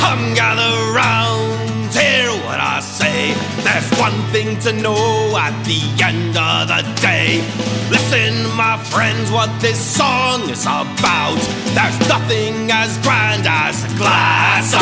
Come gather round, hear what I say. There's one thing to know at the end of the day. Listen, my friends, what this song is about. There's nothing as grand as a glass